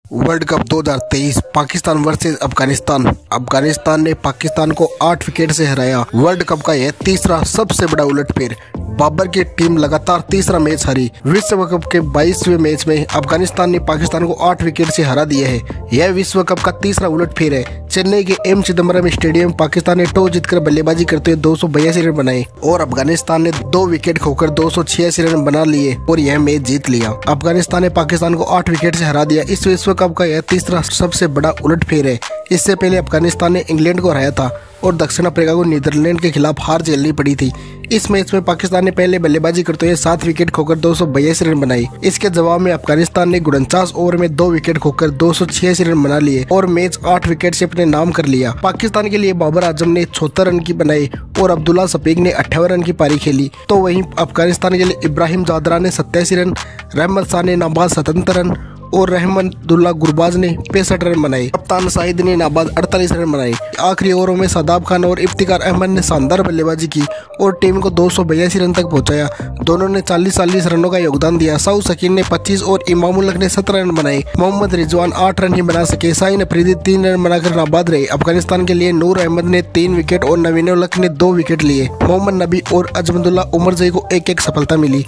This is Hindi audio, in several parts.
World cup 2023 Pakistan versus Afghanistan. Afghanistan ने पाकिस्तान को 8 विकेट से हराया। वर्ल्ड कप का यह तीसरा सबसे बड़ा उलटफेर। बाबर की टीम लगातार तीसरा मैच हारी। विश्व कप के 22वें मैच में अफगानिस्तान ने पाकिस्तान को 8 विकेट से हरा दिया है। यह विश्व कप का तीसरा उलटफेर है। चेन्नई के एम चिदम्बरम स्टेडियम पाकिस्तान ने टॉस जीतकर बल्लेबाजी करते हुए 282 रन बनाए और अफगानिस्तान ने 2 विकेट खोकर 286 रन बना लिए और यह मैच जीत लिया। अफगानिस्तान ने पाकिस्तान को 8 विकेट से हरा दिया। इस विश्व कप का यह तीसरा सबसे बड़ा उलटफेर है। इससे पहले अफगानिस्तान ने इंग्लैंड को हराया था और दक्षिण अफ्रीका को नीदरलैंड के खिलाफ हार झेलनी पड़ी थी। इस मैच में पाकिस्तान ने पहले बल्लेबाजी करते हुए 7 विकेट खोकर 282 रन बनाए। इसके जवाब में अफगानिस्तान ने 49 ओवर में 2 विकेट खोकर 286 रन बना लिए और मैच 8 विकेट से अपने नाम कर लिया। पाकिस्तान के लिए बाबर आजम ने 76 रन की बनाई और अब्दुल्ला शफीक ने 58 रन की पारी खेली। तो वहीं अफगानिस्तान के लिए इब्राहिम जादरा ने 87 रन, रहमत शाह ने नाबाद 77 रन और रहमतुल्लाह गुरबाज ने 65 रन बनाए। कप्तान शाहिद ने नाबाद 48 रन बनाए। आखिरी ओवरों में शादाब खान और इफ्तिकार अहमद ने शानदार बल्लेबाजी की और टीम को 282 रन तक पहुंचाया। दोनों ने 40 रनों का योगदान दिया। सऊद शकीन ने 25 और इमामुल हक ने 17 रन बनाए। मोहम्मद रिजवान 8 रन ही बना सके। शाहीन अफरीदी 3 रन बनाकर नाबाद रहे। अफगानिस्तान के लिए नूर अहमद ने 3 विकेट और नवीन उल हक ने 2 विकेट लिए। मोहम्मद नबी और अजमतुल्ला उमरजई को एक सफलता मिली।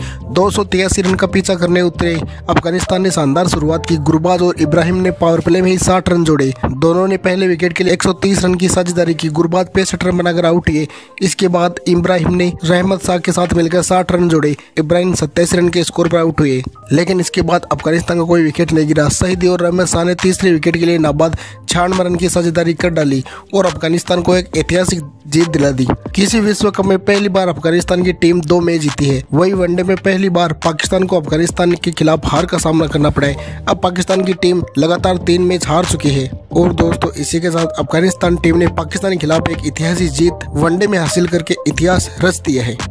283 रन का पीछा करने उतरे अफगानिस्तान ने शानदार शुरुआत की। गुरबाज और इब्राहिम ने पावर प्ले में ही 60 रन जोड़े। दोनों ने पहले विकेट के लिए 130 रन की साझेदारी की। गुरबाज 65 रन बनाकर आउट हुए। इसके बाद इब्राहिम ने रहमत शाह के साथ मिलकर 60 रन जोड़े। इब्राहिम 27 रन के स्कोर पर आउट हुए, लेकिन इसके बाद अफगानिस्तान का कोई विकेट नहीं गिरा। शहीदी और रहमत शाह ने तीसरे विकेट के लिए नाबाद 96 रन की साझेदारी कर डाली और अफगानिस्तान को एक ऐतिहासिक जीत दिला दी। किसी विश्व कप में पहली बार अफगानिस्तान की टीम 2 मैच जीती है। वही वनडे में पहली बार पाकिस्तान को अफगानिस्तान के खिलाफ हार का सामना करना पड़ा है। अब पाकिस्तान की टीम लगातार 3 मैच हार चुकी है। और दोस्तों, इसी के साथ अफगानिस्तान टीम ने पाकिस्तान के खिलाफ एक ऐतिहासिक जीत वनडे में हासिल करके इतिहास रच दिया है।